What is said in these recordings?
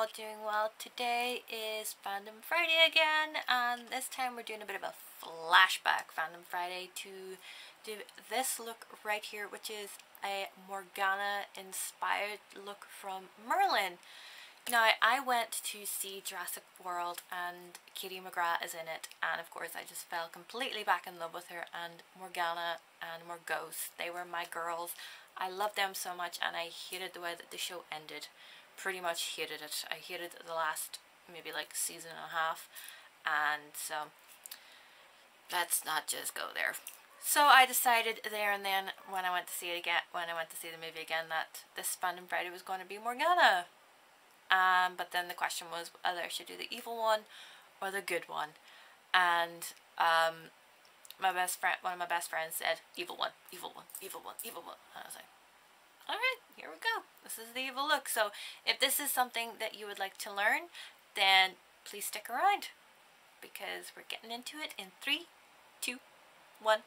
all doing well. Today is Fandom Friday again, and this time we're doing a bit of a flashback Fandom Friday to do this look right here, which is a Morgana inspired look from Merlin. Now, I went to see Jurassic World and Katie McGrath is in it, and of course I just fell completely back in love with her and Morgana and Morgause. They were my girls. I loved them so much, and I hated the way that the show ended. Pretty much hated it. I hated the last maybe like season and a half, and so let's not just go there. So I decided there and then when I went to see it again, when I went to see the movie again, that this Fandom Friday was going to be Morgana. But then the question was whether I should do the evil one or the good one, and my best friend, one of my best friends, said evil one, evil one, evil one, evil one, and I was like, alright, here we go. This is the evil look. So if this is something that you would like to learn, then please stick around, because we're getting into it in 3, 2, 1.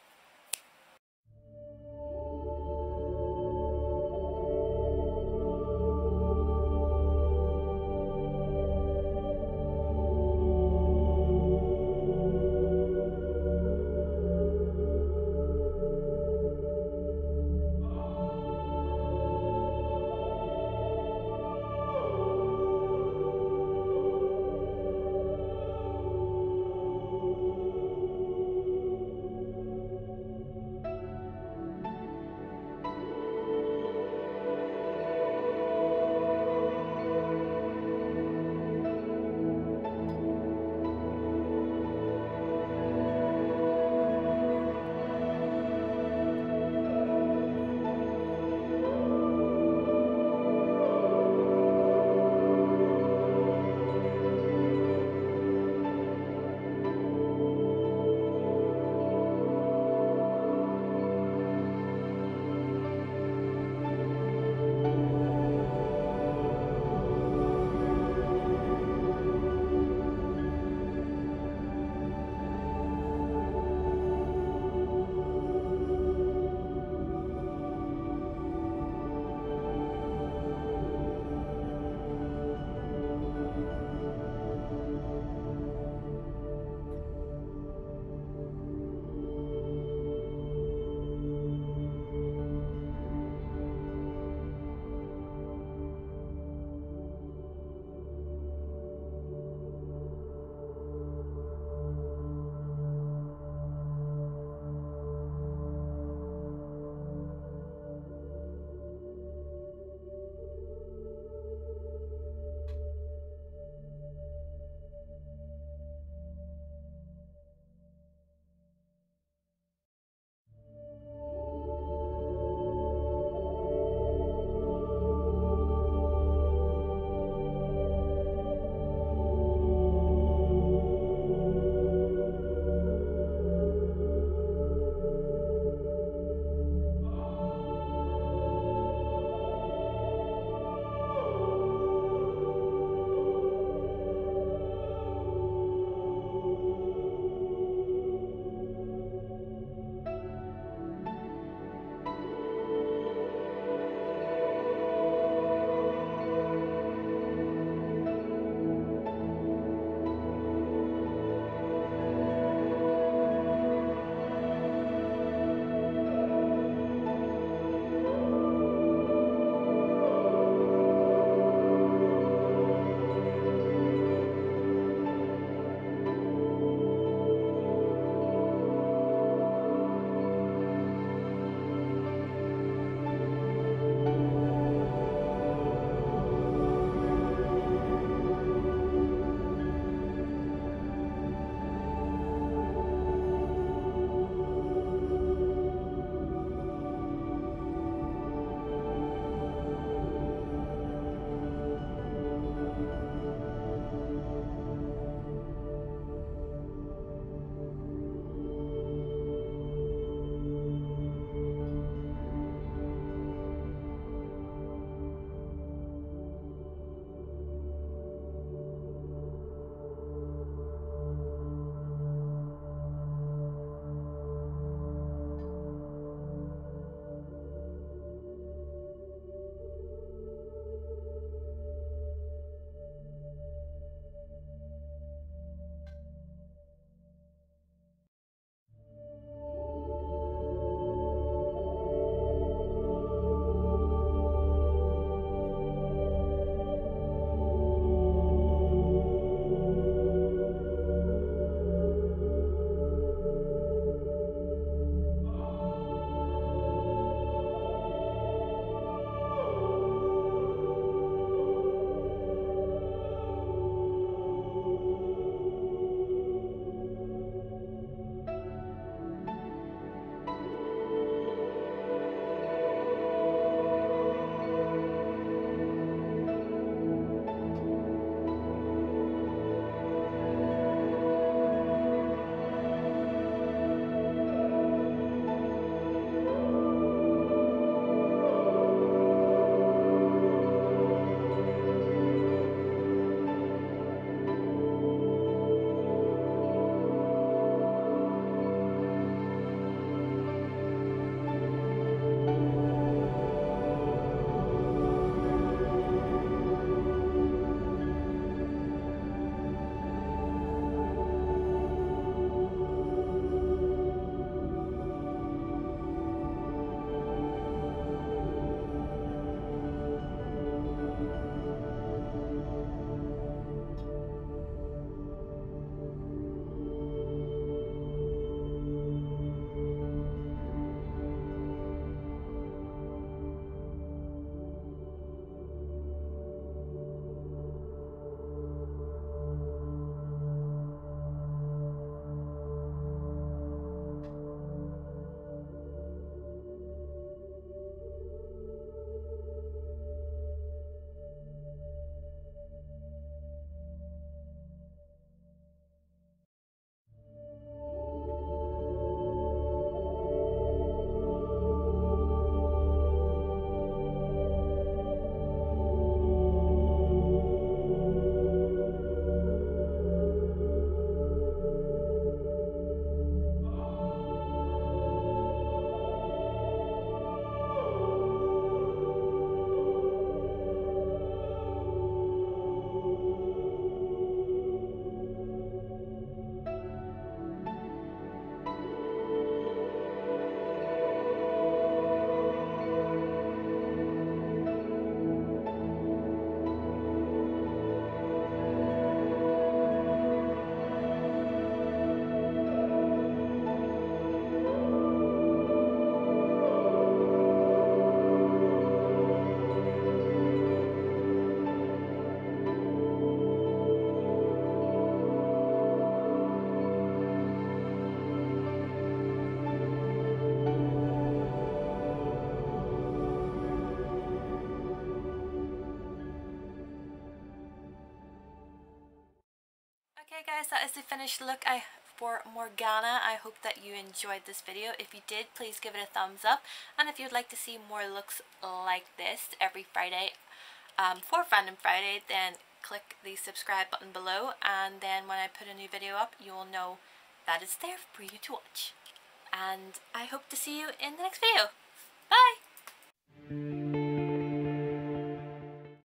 Okay guys, that is the finished look for Morgana. I hope that you enjoyed this video. If you did, please give it a thumbs up. And if you'd like to see more looks like this every Friday for Fandom Friday, then click the subscribe button below. And then when I put a new video up, you will know that it's there for you to watch. And I hope to see you in the next video. Bye!